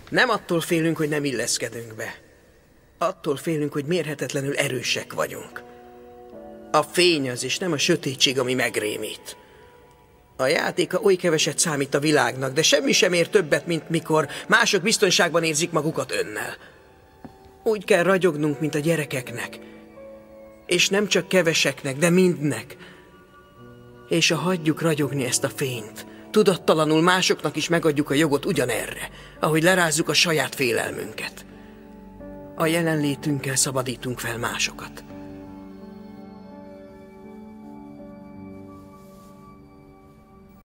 Nem attól félünk, hogy nem illeszkedünk be. Attól félünk, hogy mérhetetlenül erősek vagyunk. A fény az, és nem a sötétség, ami megrémít. A játéka oly keveset számít a világnak, de semmi sem ér többet, mint mikor mások biztonságban érzik magukat önnel. Úgy kell ragyognunk, mint a gyerekeknek. És nem csak keveseknek, de mindnek. És ha hagyjuk ragyogni ezt a fényt, tudattalanul másoknak is megadjuk a jogot ugyanerre, ahogy lerázzuk a saját félelmünket. A jelenlétünkkel szabadítunk fel másokat.